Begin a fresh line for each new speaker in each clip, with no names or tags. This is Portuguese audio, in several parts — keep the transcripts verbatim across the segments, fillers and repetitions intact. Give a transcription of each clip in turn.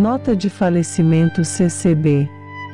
Nota de falecimento C C B.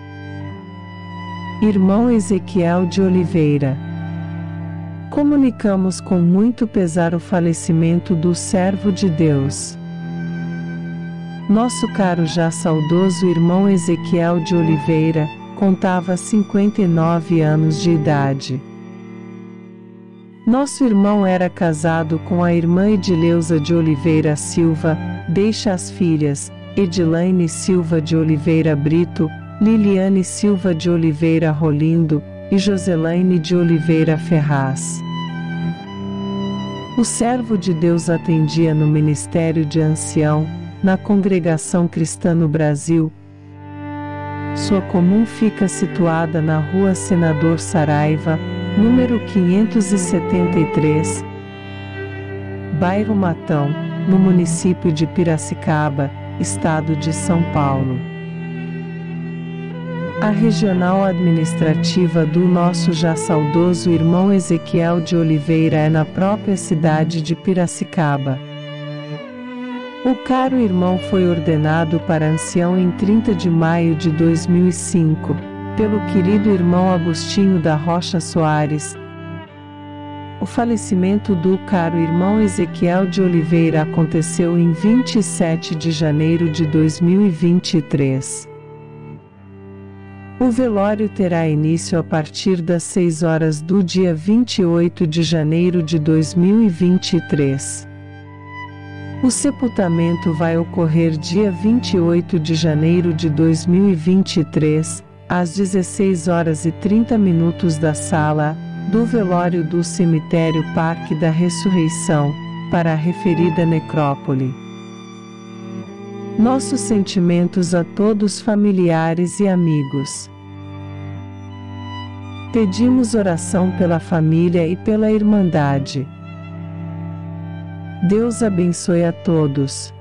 Irmão Ezequiel de Oliveira. Comunicamos com muito pesar o falecimento do servo de Deus, nosso caro já saudoso irmão Ezequiel de Oliveira. Contava cinquenta e nove anos de idade. Nosso irmão era casado com a irmã Edileuza de Oliveira Silva, deixa as filhas, Edilaine Silva de Oliveira Brito, Liliane Silva de Oliveira Rolindo, e Joselaine de Oliveira Ferraz. O servo de Deus atendia no Ministério de Ancião, na Congregação Cristã no Brasil. Sua comum fica situada na Rua Senador Saraiva, número quinhentos e setenta e três, bairro Matão, no município de Piracicaba, estado de São Paulo. A regional administrativa do nosso já saudoso irmão Ezequiel de Oliveira é na própria cidade de Piracicaba. O caro irmão foi ordenado para ancião em trinta de maio de dois mil e cinco, pelo querido irmão Agostinho da Rocha Soares. O falecimento do caro irmão Ezequiel de Oliveira aconteceu em vinte e sete de janeiro de dois mil e vinte e três. O velório terá início a partir das seis horas do dia vinte e oito de janeiro de dois mil e vinte e três. O sepultamento vai ocorrer dia vinte e oito de janeiro de dois mil e vinte e três, às dezesseis horas e trinta minutos da sala do velório do cemitério Parque da Ressurreição, para a referida necrópole. Nossos sentimentos a todos familiares e amigos. Pedimos oração pela família e pela Irmandade. Deus abençoe a todos.